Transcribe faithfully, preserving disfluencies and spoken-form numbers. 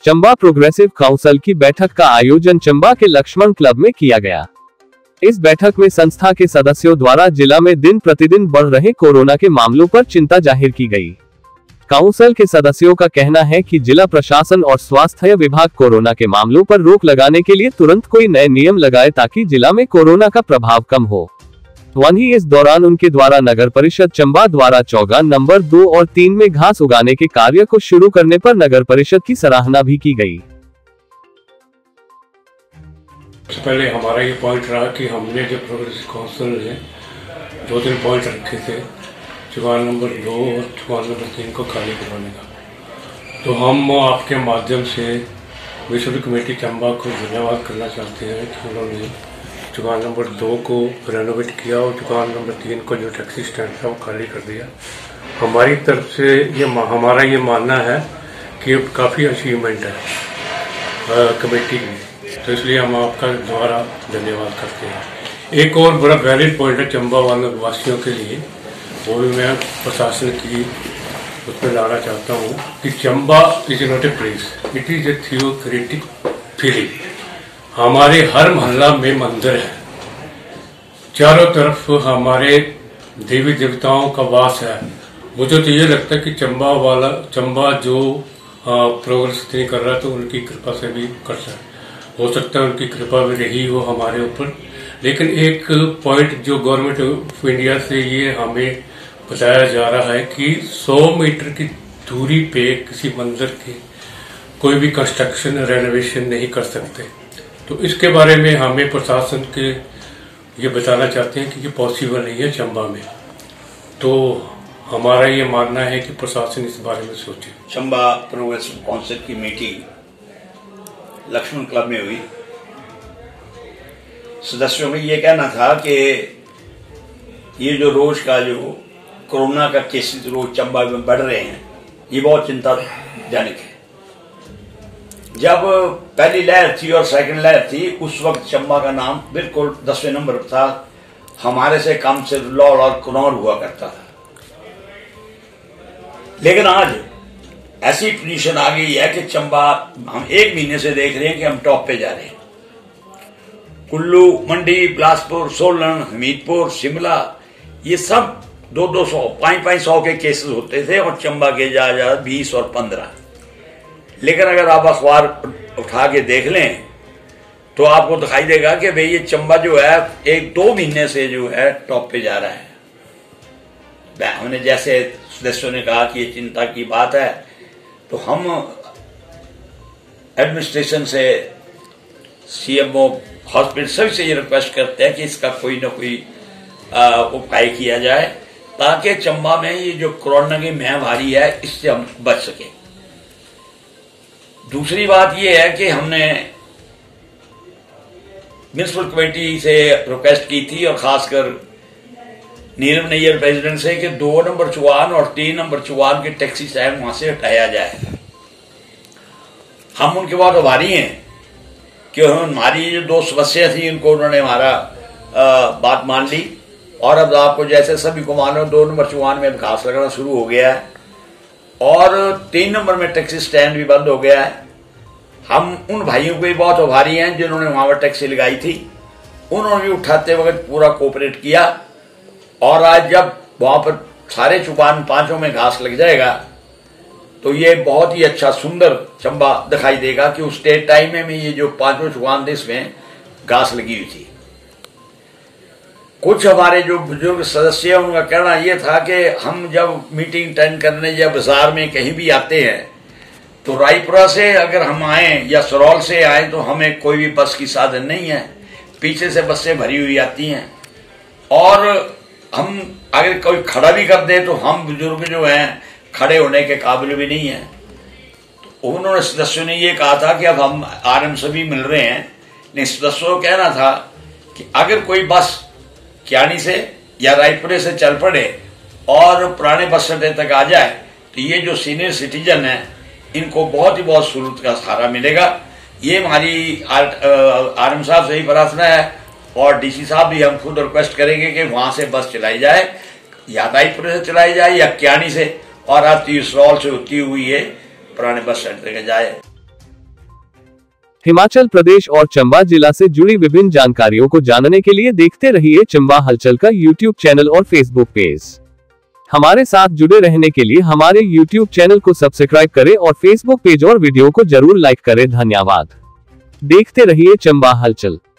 Chamba progressive council की बैठक का आयोजन चंबा के लक्ष्मण क्लब में किया गया। इस बैठक में संस्था के सदस्यों द्वारा जिला में दिन प्रतिदिन बढ़ रहे कोरोना के मामलों पर चिंता जाहिर की गई। काउंसिल के सदस्यों का कहना है कि जिला प्रशासन और स्वास्थ्य विभाग कोरोना के मामलों पर रोक लगाने के लिए तुरंत कोई नए नियम लगाए ताकि जिला में कोरोना का प्रभाव कम हो। वहीं इस दौरान उनके द्वारा नगर परिषद चंबा द्वारा चौगान नंबर दो और तीन में घास उगाने के कार्य को शुरू करने पर नगर परिषद की सराहना भी की गई। पहले हमारा ये पॉइंट रहा कि हमने जो प्रोग्रेसिव काउंसिल ने दो तीन पॉइंट रखे थे, चौगान नंबर दो और चौगान नंबर तीन को खाली करवाने का। तो हम आपके माध्यम से विश्व कमेटी चंबा को धन्यवाद करना चाहते हैं कि उन्होंने चौगान नंबर दो को रेनोवेट किया और चौगान नंबर तीन को जो टैक्सी स्टैंड था वो खाली कर दिया। हमारी तरफ से ये हमारा ये मानना है कि ये काफ़ी अचीवमेंट है कमेटी की, तो इसलिए हम आपका दोबारा धन्यवाद करते हैं। एक और बड़ा वैलिड पॉइंट है चंबा वाले वासियों के लिए, वो भी मैं प्रशासन की उसमें लाना चाहता हूँ कि Chamba is not a place, it is a theocratic feeling. हमारे हर मोहल्ला में मंदिर है, चारों तरफ हमारे देवी देवताओं का वास है। मुझे तो ये लगता है कि चंबा वाला चंबा जो प्रोग्रेस नहीं कर रहा तो उनकी कृपा से भी कर सकता हो सकता है, उनकी कृपा भी रही हो हमारे ऊपर। लेकिन एक पॉइंट जो गवर्नमेंट ऑफ इंडिया से ये हमें बताया जा रहा है कि सौ मीटर की दूरी पे किसी मंदिर के कोई भी कंस्ट्रक्शन रेनोवेशन नहीं कर सकते। तो इसके बारे में हमें प्रशासन के ये बताना चाहते हैं कि ये पॉसिबल नहीं है चंबा में। तो हमारा ये मानना है कि प्रशासन इस बारे में सोचे। चंबा प्रोग्रेसिव काउंसिल की मीटिंग लक्ष्मण क्लब में हुई। सदस्यों में ये कहना था कि ये जो रोज का जो कोरोना का केसेस रोज चंबा में बढ़ रहे हैं, ये बहुत चिंताजनक है। जब पहली लहर थी और सेकंड लहर थी, उस वक्त चंबा का नाम बिल्कुल दसवें नंबर पर था। हमारे से कम से लौड़ और कुनौर हुआ करता था। लेकिन आज ऐसी पोजीशन आ गई है कि चंबा हम एक महीने से देख रहे हैं कि हम टॉप पे जा रहे हैं। कुल्लू, मंडी, बिलासपुर, सोलन, हमीरपुर, शिमला, ये सब दो दो सौ पांच पांच सौ के केसेस होते थे और चंबा के जा जा बीस और पंद्रह। लेकिन अगर आप अखबार उठा के देख लें तो आपको दिखाई देगा कि भाई ये चंबा जो है एक दो महीने से जो है टॉप पे जा रहा है। हमने जैसे सदस्यों ने कहा कि ये चिंता की बात है, तो हम एडमिनिस्ट्रेशन से, सीएमओ, हॉस्पिटल सभी से ये रिक्वेस्ट करते हैं कि इसका कोई ना कोई उपाय किया जाए ताकि चंबा में ये जो कोरोना की महामारी है इससे हम बच सके। दूसरी बात यह है कि हमने म्युनिसिपल कमेटी से रिक्वेस्ट की थी और खासकर नीलम नैयर प्रेसिडेंट से कि दो नंबर चौगान और तीन नंबर चौगान के टैक्सी स्टैंड वहां से हटाया जाए। हम उनके बहुत आभारी हैं कि हमारी जो दो समस्या थी उनको उन्होंने हमारा आ, बात मान ली और अब आपको जैसे सभी को मालूम दो नंबर चौगान में घास लगना शुरू हो गया है और तीन नंबर में टैक्सी स्टैंड भी बंद हो गया है। हम उन भाइयों को भी बहुत आभारी हैं जिन्होंने वहां पर टैक्सी लगाई थी, उन्होंने भी उठाते वक्त पूरा कोऑपरेट किया और आज जब वहां पर सारे चौगान पांचों में घास लग जाएगा तो ये बहुत ही अच्छा सुंदर चंबा दिखाई देगा कि उस स्टेट टाइम में भी ये जो पांचों चौगान थे इसमें घास लगी हुई थी। कुछ हमारे जो बुजुर्ग सदस्य हैं उनका कहना यह था कि हम जब मीटिंग अटेंड करने या बाजार में कहीं भी आते हैं तो रायपुरा से अगर हम आए या सरौल से आए तो हमें कोई भी बस की साधन नहीं है, पीछे से बसें भरी हुई आती हैं और हम अगर कोई खड़ा भी कर दे तो हम बुजुर्ग जो हैं खड़े होने के काबिल भी नहीं है। तो उन्होंने सदस्यों ने ये कहा था कि अब हम आरएम से भी मिल रहे हैं, लेकिन सदस्यों को कहना था कि अगर कोई बस क्यानी से या रायपुरे से चल पड़े और पुराने बस अड्डे तक आ जाए तो ये जो सीनियर सिटीजन है इनको बहुत ही बहुत सहूलत का सहारा मिलेगा। ये हमारी आरएम साहब से ही प्रार्थना है और डीसी साहब भी हम खुद रिक्वेस्ट करेंगे कि वहां से बस चलाई जाए, या रायपुरे से चलाई जाए या क्यानी से, और आती सरौल से होती हुई है पुराने बस अड्डे तक जाए। हिमाचल प्रदेश और चंबा जिला से जुड़ी विभिन्न जानकारियों को जानने के लिए देखते रहिए चंबा हलचल का यूट्यूब चैनल और फेसबुक पेज। हमारे साथ जुड़े रहने के लिए हमारे यूट्यूब चैनल को सब्सक्राइब करें और फेसबुक पेज और वीडियो को जरूर लाइक करें। धन्यवाद। देखते रहिए चंबा हलचल।